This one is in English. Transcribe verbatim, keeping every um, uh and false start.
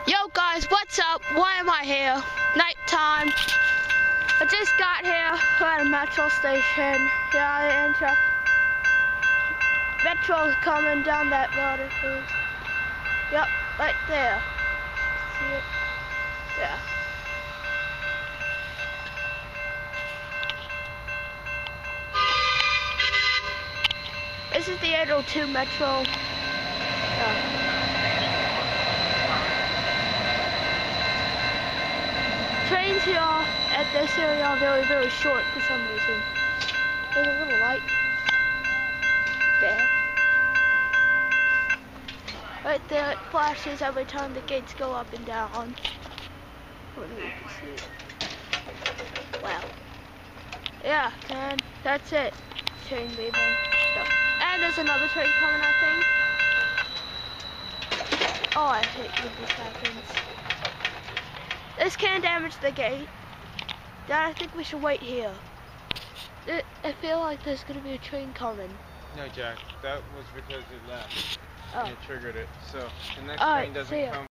Yo guys, what's up? Why am I here? Nighttime. I just got here. We're at a metro station. Yeah, I enter. Metro's coming down that road. Yep, right there. See it? Yeah. This is the eight oh two Metro. Yeah. Trains here at this area are very, very short for some reason. There's a little light there. Right there, it flashes every time the gates go up and down. Hopefully you can see it. Wow. Yeah, and that's it. Train leaving stuff. And there's another train coming, I think. Oh, I hate when this happens. This can damage the gate. Dad, I think we should wait here. I feel like there's gonna be a train coming. No, Jack, that was because it left. Oh. And it triggered it. So the next All train right, doesn't see ya. come.